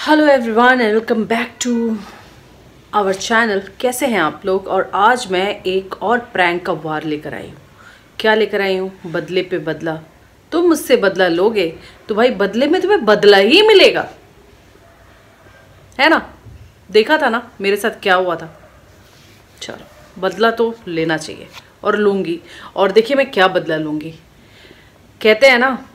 Hello everyone and welcome back to our channel. कैसे हैं आप लोग। और आज मैं एक और प्रैंक का वार लेकर आई हूँ। क्या लेकर आई हूँ? बदले पे बदला। तुम मुझसे बदला लोगे तो भाई बदले में तुम्हें बदला ही मिलेगा, है ना। देखा था ना मेरे साथ क्या हुआ था। चलो बदला तो लेना चाहिए और लूँगी। और देखिए मैं क्या बदला लूँगी। कहते हैं ना,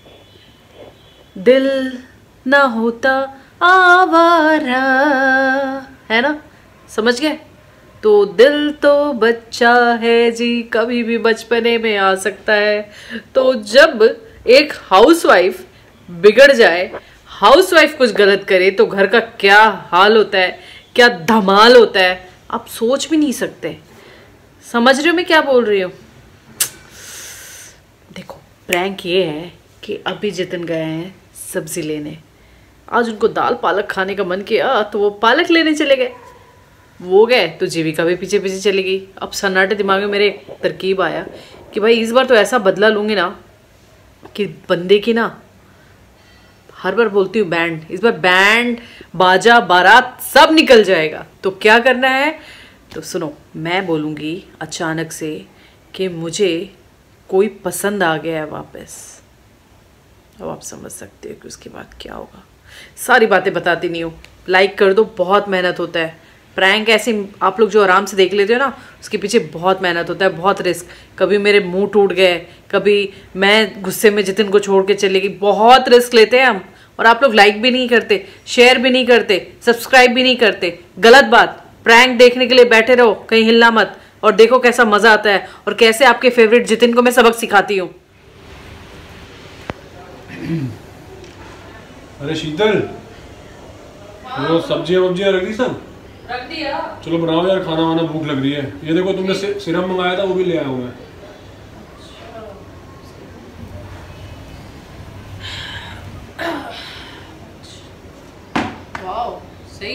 दिल ना होता आवारा, है ना, समझ गए। तो दिल तो बच्चा है जी, कभी भी बचपने में आ सकता है। तो जब एक हाउसवाइफ बिगड़ जाए, हाउसवाइफ कुछ गलत करे तो घर का क्या हाल होता है, क्या धमाल होता है, आप सोच भी नहीं सकते। समझ रहे हो मैं क्या बोल रही हूँ। देखो प्रैंक ये है कि अभी जितिन गए हैं सब्जी लेने। आज उनको दाल पालक खाने का मन किया तो वो पालक लेने चले गए। वो गए तो जीविका भी पीछे पीछे चली गई। अब सन्नाटे दिमाग में मेरे एक तरकीब आया कि भाई इस बार तो ऐसा बदला लूंगी ना कि बंदे की ना, हर बार बोलती हूँ बैंड, इस बार बैंड बाजा बारात सब निकल जाएगा। तो क्या करना है तो सुनो, मैं बोलूँगी अचानक से कि मुझे कोई पसंद आ गया है वापस। अब आप समझ सकते हो कि उसके बाद क्या होगा। सारी बातें बताती नहीं हूँ, लाइक कर दो, बहुत मेहनत होता है। प्रैंक ऐसे आप लोग जो आराम से देख लेते हो ना, उसके पीछे बहुत मेहनत होता है, बहुत रिस्क। कभी मेरे मुंह टूट गए, कभी मैं गुस्से में जितिन को छोड़ के चली गई। बहुत रिस्क लेते हैं हम। और आप लोग लाइक भी नहीं करते, शेयर भी नहीं करते, सब्सक्राइब भी नहीं करते। गलत बात। प्रैंक देखने के लिए बैठे रहो, कहीं हिलना मत। और देखो कैसा मजा आता है और कैसे आपके फेवरेट जितिन को मैं सबक सिखाती हूँ। अरे शीतल, वो सब्जियां वब्जियां रख दी सब? रख दिया। चलो बनाओ यार, खाना वाना, भूख लग रही है। ये देखो तुमने सिरप मंगाया था, वो भी ले आया हूँ मैं। वाओ सही।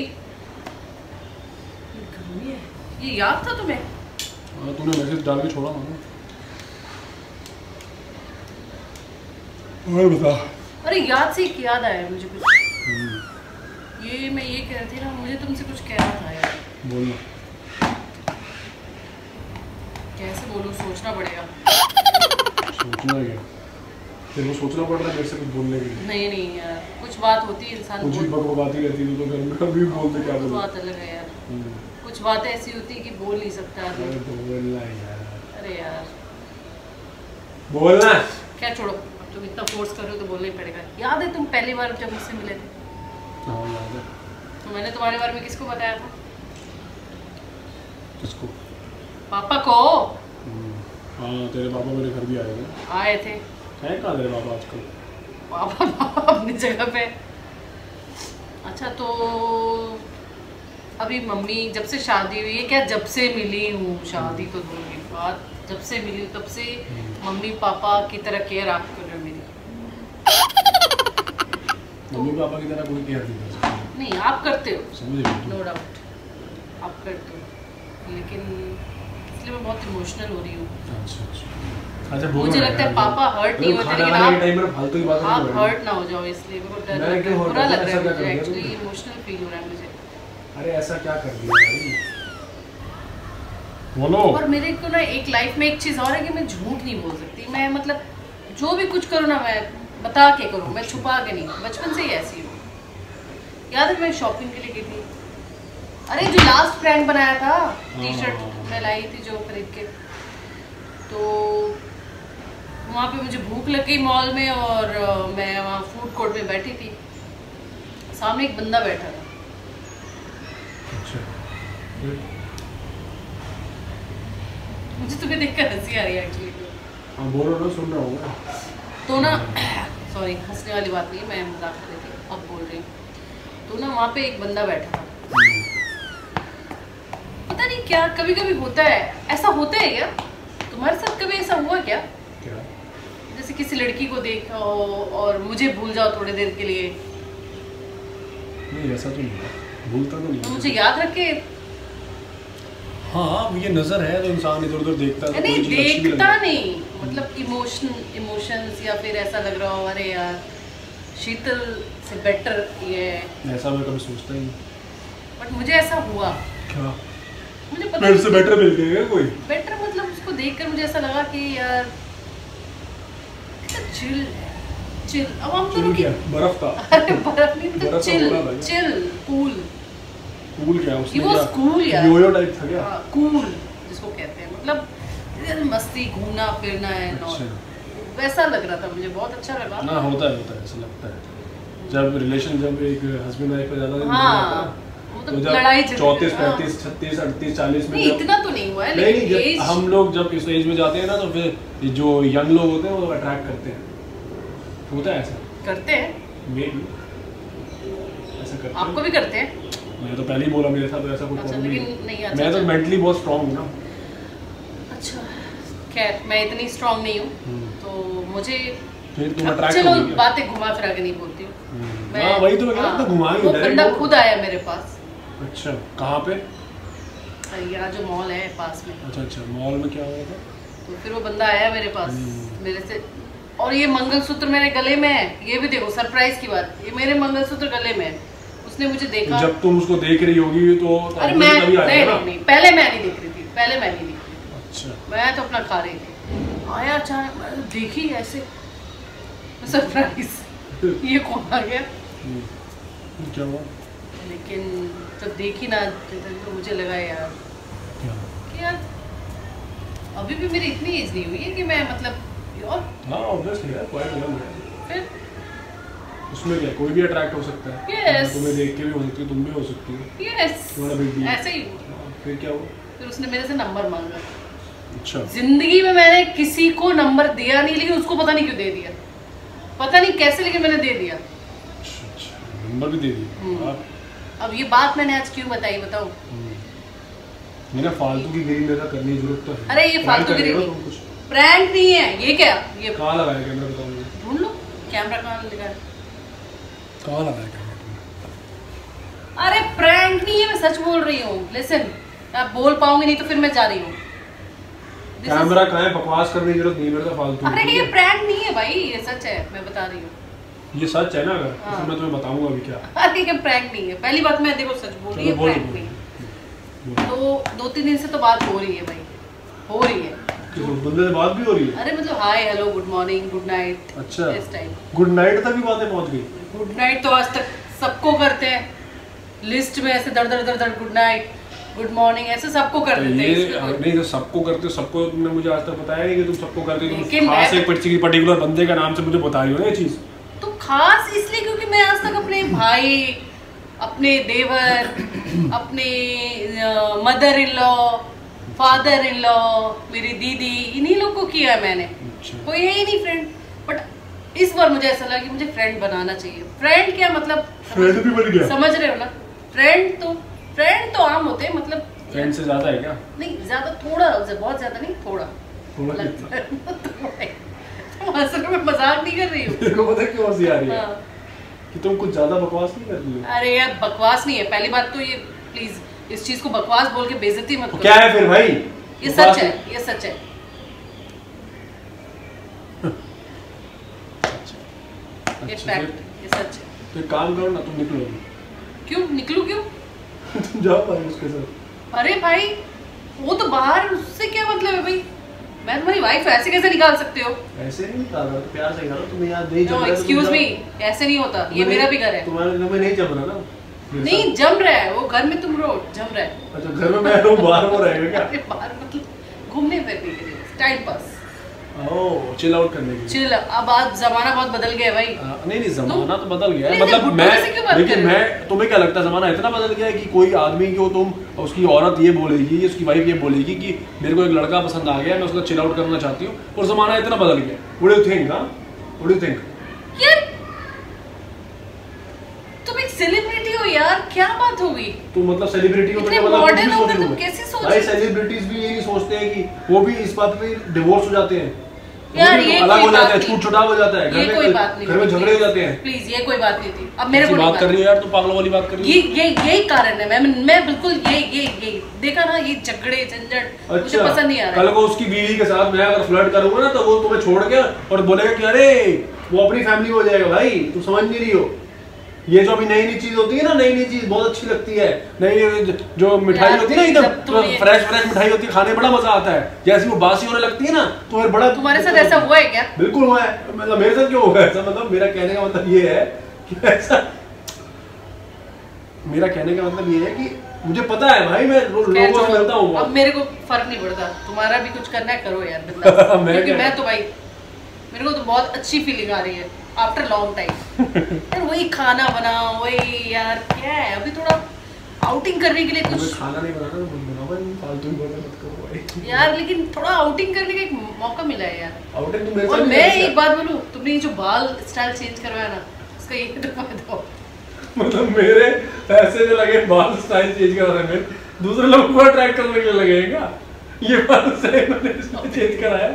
गर्मी है, ये याद था तुम्हें? हाँ, तूने मैसेज डाल के छोड़ा ना। और बता। अरे याद से एक याद आया मुझे कुछ। ये मैं ये कह रही थी ना, मुझे तुमसे कुछ कहना था यार। बोलना। कैसे बोलूं, सोचना पड़ेगा। सोचना क्या? तेरे को सोचना पड़ रहा है मेरे से कुछ बोलने के लिए? नहीं नहीं यार, कुछ बात होती है इंसान कुछ ही बकवाती रहती है तो घर में कभी बोलते क्या बोलते। बात अलग है यार। कुछ बातें ऐसी होती है कि बोल नहीं सकता आदमी। अरे बोलना यार। अरे यार बोलना। क्या, छोड़ो, अब तुम इतना फोर्स कर रहे हो तो बोलना ही पड़ेगा। याद है तुम पहली बार जब मुझसे मिले थे? हाँ याद है। तो मैंने तुम्हारे बारे में किसको बताया था? किसको? पापा को। हाँ, तेरे पापा मेरे घर भी आए थे। आए थे। है कहाँ तेरे पापा आजकल? पापा अपनी जगह पे। अच्छा तो अभी मम्मी जब से शादी हुई है, क्या जब से मिली हूँ, शादी तो दूर की बात, जब से मिली हूँ तब से मम्मी पापा की तरह केयर आप कर रहे हो मेरी। मम्मी पापा की तरह कोई केयर नहीं कर सकता। नहीं आप करते हो, समझ रही नो डाउट आप करते हो, लेकिन इसलिए मैं बहुत इमोशनल हो रही हूँ। अच्छा, मुझे लगता है पापा हर्ट नहीं होते, लेकिन आप हर्ट ना हो जाओ, इसलिए मेरे को डर लग रहा है, बुरा लग रहा है मुझे, एक्चुअली इमोशनल फील हो रहा है मुझे। अरे ऐसा क्या कर दिया भाई? बोलो। और मेरे को ना एक लाइफ में एक चीज़ और है कि मैं झूठ नहीं बोल सकती। मैं मतलब जो भी कुछ करूँ ना, मैं बता के करूँ, मैं छुपा के नहीं। बचपन से ही ऐसी हूँ। याद है मैं शॉपिंग के लिए गई थी, अरे जो लास्ट प्रैंक बनाया था, टी शर्ट मैं लाई थी जो खरीद के, तो वहाँ पे मुझे भूख लग गई मॉल में, और मैं वहाँ फूड कोर्ट में बैठी थी, सामने एक बंदा बैठा था। अच्छा। मुझे तुम्हें देखकर हंसी आ रही है एक्चुअली। हाँ बोलो ना, सुन रहा हूँ। तो ना सॉरी, हंसने वाली बात नहीं है, मैं मजाक कर रही थी, अब बोल रही हूँ। तो ना वहाँ पे एक बंदा बैठा था। पता नहीं क्या कभी कभी होता है, ऐसा होता है क्या तुम्हारे साथ? कभी ऐसा हुआ क्या? क्या? जैसे किसी लड़की को देखा हो और मुझे भूल जाओ थोड़ी देर के लिए। नहीं ऐसा तो नहीं, भूलता तो नहीं। तो मुझे याद रखे। हाँ ये नजर है तो इंसान इधर उधर देखता है। नहीं देखता नहीं, मतलब इमोशंस, या फिर ऐसा लग रहा हो अरे यार शीतल से बेटर ये है। ऐसा मैं कभी सोचता ही नहीं। बट मुझे ऐसा हुआ, क्या मुझे पता मेरे से बेटर मिल गया कोई? बेटर मतलब उसको देखकर मुझे ऐसा लगा कि यार चिल चिल। अब हम दोनों की बर्फ था। अरे बर्फ नहीं, मतलब चिल चिल कूल। कूल क्या उसने? वो कूल यार, योयो टाइप था क्या? हाँ कूल जिसको कहते हैं, मतलब मस्ती घूमना फिरना है। अच्छा। वैसा लग रहा था मुझे, बहुत अच्छा लगा ना। होता है ऐसा लगता है जब रिलेशन, जब एक हस्बैंड वाइफ का ज्यादा दिन हाँ, तो जब 34, 35, 36, 38, 40 में नहीं इतना तो नहीं हुआ है, नहीं लेकिन हम लोग जब इस एज में जाते हैं ना तो फिर जो यंग लोग होते हैं वो अट्रैक्ट करते हैं। होता है ऐसा? करते हैं, मे भी ऐसा करते आपको भी करते हैं। मैं तो पहले ही बोला मेरे साथ तो ऐसा कोई प्रॉब्लम नहीं। मैं तो मेंटली बहुत स्ट्रांग हूँ ना। अच्छा खैर मैं इतनी स्ट्रांग नहीं हूँ तो मुझे फिर तुम अट्रैक्ट चलो होगी। बातें घुमा फिरा के नहीं बोलती हूँ मैं। हाँ वही तो मैं कह रहा था, घुमा ही वो डायरेक्ट बंदा बोलो। खुद आया मेरे पास। अच्छा कहाँ पे? यहाँ जो मॉल है पास में। अच्छा मॉल में क्या हुआ था? तो फिर वो बंदा आया मेरे पास मेरे से, और ये मंगलसूत्र मेरे गले में है। ये भी देखो सरप्राइज की बात, ये मेरे मंगलसूत्र गले में है। उसने मुझे देखा। जब तुम उसको देख रही होगी तो अरे मैं नहीं, पहले मैं नहीं देख रही थी, पहले मैं नहीं देख रही थी। अच्छा मैं तो अपना खा रही थी, आया अचानक देखी ऐसे सरप्राइज ये कौन आ गया। क्या हुआ? लेकिन जब देखी ना तो मुझे लगा यार कि यार अभी भी मेरी इतनी एज नहीं हुई है कि मैं मतलब और हाँ ऑब्वियसली यार क्वाइट यंग है। फिर उसमें क्या कोई भी अट्रैक्ट हो सकता है। Yes. तुम्हें देख के भी हो सकती है, तुम भी हो सकती हो। यस तुम्हारा big deal। ऐसे ही। फिर क्या हुआ? फिर उसने मेरे से नंबर मांगा। अच्छा जिंदगी में मैंने किसी को नंबर दिया नहीं, लेकिन उसको पता नहीं क्यों दे दिया, पता नहीं कैसे, लेकिन मैंने दे दिया। अच्छा नंबर भी दे दिया। अब ये बात मैंने आज क्यों बताई बताऊं? मेरा फालतू की गिरी मेरा करने की जरूरत तो है। अरे ये फालतू गिरी नहीं, प्रैंक नहीं है ये। क्या ये कहाँ लगाया कैमरा बताओ मुझे? ढूंढ लो कैमरा कहाँ लगा है। कहाँ लगाया कैमरा? अरे प्रैंक नहीं है, मैं सच बोल रही हूँ। लिसन आप बोल पाऊंगी नहीं तो फिर मैं जा रही हूँ। कैमरा कहाँ है? बकवास करने की जरूरत नहीं मेरे तो फालतू। अरे ये प्रैंक नहीं है भाई, ये सच है, मैं बता रही हूँ। ये सच है ना? अगर हाँ। तो मैं तुम्हें बताऊंगा अभी क्या। अरे ये प्रैंक नहीं है, पहली बात मैं देखो सच बोल रही है, प्रैंक नहीं है। तो 2-3 दिन से तो बात हो रही है भाई, हो रही है। बंदे से बात भी हो रही है? अरे मतलब hi hello good morning good night. अच्छा इस टाइम गुड नाइट तक भी बातें पहुंच गई? गुड नाइट तो आज तक सबको करते हैं, लिस्ट में ऐसे दर दर गुड नाइट गुड मॉर्निंग ऐसे सबको कर देते हैं। ये नहीं तो सबको करते हो, सबको तुमने मुझे आज तक बताया नहीं कि तुम सबको करते हो। लेकिन तुम खास मैं- एक पर्टिकुलर बंदे का नाम से मुझे बता रही हो ना ये चीज। तो खास इसलिए क्योंकि मैं आज तक अपने भाई, अपने देवर, अपने mother in law, father in law, मेरी दीदी, इन्हीं लोग को किया है मैंने। अच्छा। कोई है ही नहीं फ्रेंड। बट इस बार मुझे ऐसा लगा कि मुझे फ्रेंड बनाना चाहिए। फ्रेंड क्या मतलब? फ्रेंड भी बन गया? समझ रहे हो ना? फ्रेंड तो आम होते हैं, मतलब फ्रेंड से ज्यादा है क्या? नहीं ज्यादा, थोड़ा, बहुत ज्यादा नहीं, थोड़ा थोड़ा मतलब थोड़ा ही। तुम हंस रहे हो, मैं मजाक नहीं कर रही हूँ। तेरे को पता है क्यों हंसी आ रही है? हाँ। कि तुम कुछ ज्यादा बकवास नहीं कर रही हो। अरे यार बकवास नहीं है, पहली बात तो ये प्लीज इस चीज को बकवास बोल के बेइज्जती मत करो। क्या है फिर भाई? ये सच है, ये सच है। ये अच्छा, फैक्ट, ये सच है। तो एक काम करो ना, तुम निकलो अभी। क्यों निकलूं? क्यों? तुम जाओ भाई उसके साथ। अरे भाई वो तो बाहर, उससे क्या मतलब है भाई? मैं तुम्हारी वाइफ ऐसे कैसे निकाल सकते हो? ऐसे नहीं निकाल रहा, तो प्यार से निकालो। तुम्हें याद नहीं जम नो रहा है तो तुम एक्सक्यूज जाओ। मी, ऐसे नहीं होता, ये मेरा भी घर है। तुम्हारे तुम्हें नहीं जम रहा ना? नहीं जम रहा है, वो घर में तुम रहो, जम रहा है। अच्छा घर में मैं रहूं, बाहर वो रहेगा क्या? अरे बाहर मतलब घूमने फिरने के लिए, time pass, oh chill out करने के लिए। चिल। अब आज जमाना बहुत बदल गया है भाई। नहीं जमाना तो बदल गया है। नहीं, मतलब बुड्ढों से क्यों बात मैं कर लेकिन रहे हो? मैं तुम्हें क्या लगता है जमाना इतना बदल गया है कि कोई आदमी को तुम उसकी औरत ये बोलेगी, उसकी वाइफ ये बोलेगी कि मेरे को एक लड़का पसंद आ गया, मैं उसका चिल आउट करना चाहती हूँ, और जमाना इतना बदल गया। What do you think? हां व्हाट डू यू थिंक? यार तुम एक सेलिब्रिटी हो यार, क्या बात हो गई? तो मतलब सेलिब्रिटी हो तो इतने क्या मतलब modern कुछ भी हो सोच गए, रहे तुम हो? कैसे सोच भाई रहे हो? सेलिब्रिटीज भी ये नहीं सोचते हैं कि वो भी इस बात पे डिवोर्स हो जाते हैं यार, वो भी ये अलग कोई हो जाते बात हैं, नहीं। छूट छुटाव हो जाता है, ये घर कोई में बात नहीं, घर में झगड़े हो जाते हैं। प्लीज ये कोई बात नहीं थी। अब मेरे को ऐसी नहीं बात कर रही है यार, तू पागलों वाली बात कर रही है। यही कारण है। मैं बिल्कुल ये देखा ना, ये झगड़े झंझट मुझे पसंद नहीं आ रहा कल को उसकी बीवी के साथ मैं अगर फ्लर्ट करूंगा ना तो वो तुम्हें छोड़ के और बोलेगा कि अरे वो अपनी फैमिली हो जाएगा। भाई तुम समझ नहीं रही हो। ये जो अभी नई नई चीज होती है ना, नई नई चीज बहुत अच्छी लगती है, नई जो मिठाई होती है ना एकदम तो फ्रेश मिठाई होती है, खाने में बड़ा मजा आता है। जैसे वो बासी होने लगती है ना तो फिर बड़ा। तुम्हारे साथ ऐसा हुआ है क्या? बिल्कुल हुआ है, मतलब मेरे साथ क्यों होगा ऐसा, मतलब मेरा कहने का मतलब ये है कि ऐसा, मेरा कहने का मतलब ये है कि मुझे पता है भाई, मैं लोगों से मिलता हूँ। अब मेरे को फर्क नहीं पड़ता, तुम्हारा भी कुछ करना है करो यार बिंदास। क्योंकि मैं तो भाई, मेरे को तो बहुत अच्छी फीलिंग आ रही है आफ्टर लॉन्ग टाइम। यार वही खाना बनाओ, वही यार क्या है, अभी थोड़ा आउटिंग करने के लिए कुछ खाना नहीं बनाना, बनाओ फालतू की बातें मत करो भाई यार, लेकिन थोड़ा आउटिंग करने का एक मौका मिला है यार। आउटिंग तो मेरे और साथ मैं एक बात बोलूं, तुमने ये जो बाल स्टाइल चेंज करवाया ना, उसका ये तो फायदा हो। मतलब मेरे पैसे जो लगे बाल स्टाइल चेंज करवाने में, दूसरे लोगों को अट्रैक्ट करने के लिए लगेगा। ये बाल सही मैंने चेंज कराया,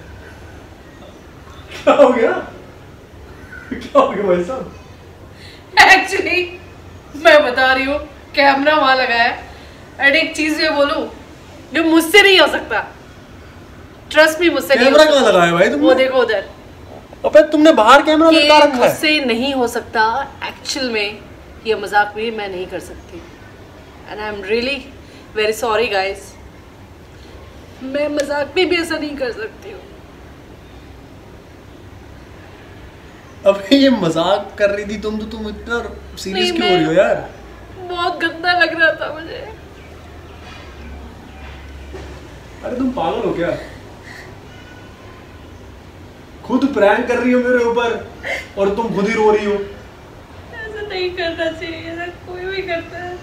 क्या हो गया, क्या हो गया भाई साहब? एक्चुअली मैं बता रही हूँ, कैमरा वहां लगा है, एंड एक चीज मैं बोलूं जो मुझसे नहीं हो सकता, ट्रस्ट मी, मुझसे नहीं हो कैमरा सकता। कहाँ लगाया भाई तुमने? वो देखो उधर, अबे तुमने बाहर कैमरा लगा रखा है। मुझसे नहीं हो सकता एक्चुअल में, ये मजाक भी मैं नहीं कर सकती, and I am really very sorry guys, मैं मजाक में भी ऐसा नहीं कर सकती हूँ। अबे ये मजाक कर रही थी तुम, तो तुम इतना सीरियस क्यों हो रही हो यार? बहुत गंदा लग रहा था मुझे। अरे तुम पागल हो क्या? खुद प्रैंक कर रही हो मेरे ऊपर और तुम खुद ही रो रही हो। ऐसा नहीं करना चाहिए, ऐसा कोई भी करता है।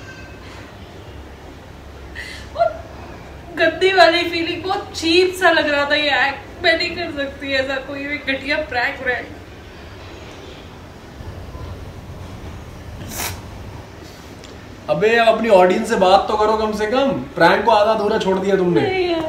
और गंदी वाली फीलिंग, बहुत चीप सा लग रहा था ये एक्ट, मैं नहीं कर सकती ऐसा कोई भी घटिया प्रैंक व्रैंक। अबे अपनी ऑडियंस से बात तो करो कम से कम, प्रैंक को आधा अधूरा छोड़ दिया तुमने। नहीं यार।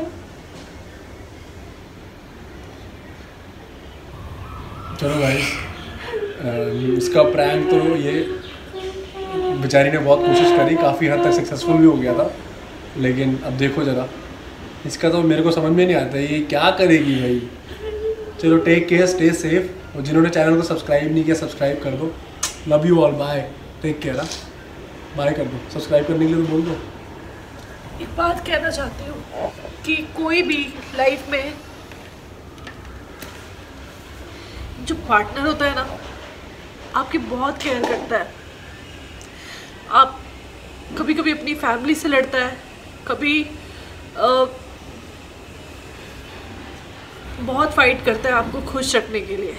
चलो भाई, इसका प्रैंक तो ये बेचारी ने बहुत कोशिश करी, काफ़ी हद तक सक्सेसफुल भी हो गया था, लेकिन अब देखो ज़रा, इसका तो मेरे को समझ में नहीं आता ये क्या करेगी भाई। चलो टेक केयर, स्टे सेफ, और जिन्होंने चैनल को सब्सक्राइब नहीं किया सब्सक्राइब कर दो। Love you all, bye, take care. Bye कर दो, सब्सक्राइब करने के लिए तो बोल दो। एक बात कहना चाहती हूँ कि कोई भी लाइफ में जो पार्टनर होता है ना, आपकी बहुत केयर करता है। आप कभी कभी अपनी फैमिली से लड़ता है, कभी बहुत फाइट करता है आपको खुश रखने के लिए।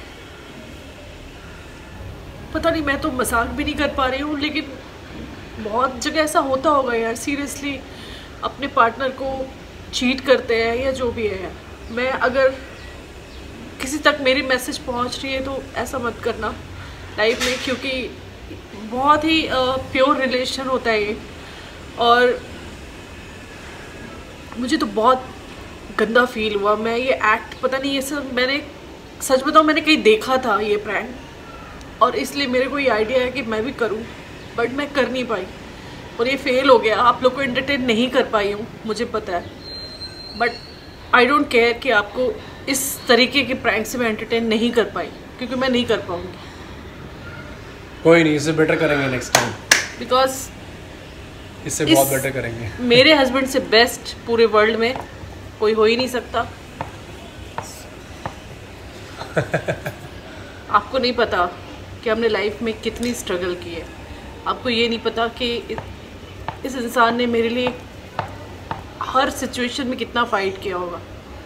पता नहीं, मैं तो मजाक भी नहीं कर पा रही हूँ, लेकिन बहुत जगह ऐसा होता होगा यार, सीरियसली अपने पार्टनर को चीट करते हैं या जो भी है। मैं अगर किसी तक मेरी मैसेज पहुंच रही है तो ऐसा मत करना लाइफ में, क्योंकि बहुत ही प्योर रिलेशन होता है ये, और मुझे तो बहुत गंदा फील हुआ। मैं ये एक्ट, पता नहीं, ये सब मैंने, सच बताऊं, मैंने कहीं देखा था ये प्रैंक, और इसलिए मेरे को ये आइडिया है कि मैं भी करूं, बट मैं कर नहीं पाई और ये फेल हो गया। आप लोग को एंटरटेन नहीं कर पाई हूँ, मुझे पता है, बट आई डोंट केयर कि आपको इस तरीके के प्रैंक से मैं एंटरटेन नहीं कर पाई, क्योंकि मैं नहीं कर पाऊँगी। कोई नहीं, इससे बेटर करेंगे नेक्स्ट टाइम, बिकॉज इससे बहुत बेटर करेंगे। मेरे हस्बैंड से बेस्ट पूरे वर्ल्ड में कोई हो ही नहीं सकता। आपको नहीं पता कि हमने लाइफ में कितनी स्ट्रगल की है, आपको ये नहीं पता कि इस इंसान ने मेरे लिए हर सिचुएशन में कितना फाइट किया होगा।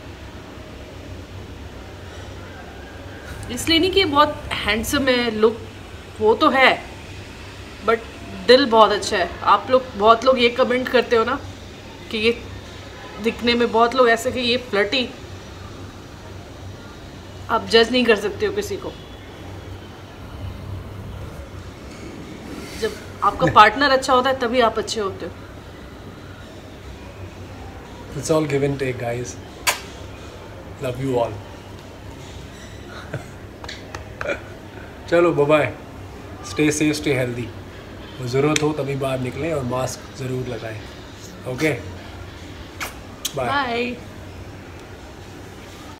इसलिए नहीं कि बहुत हैंडसम है, लुक वो तो है, बट दिल बहुत अच्छा है। आप लोग, बहुत लोग ये कमेंट करते हो ना कि ये दिखने में, बहुत लोग ऐसे कि ये फ्लर्टी, आप जज नहीं कर सकते हो किसी को। जब आपका पार्टनर अच्छा होता है तभी आप अच्छे होते हो। It's all give and take, guys. Love you all. चलो bye bye, stay safe, stay healthy, ज़रूरत हो तभी बाहर निकलें और मास्क ज़रूर लगाएं। Okay, bye.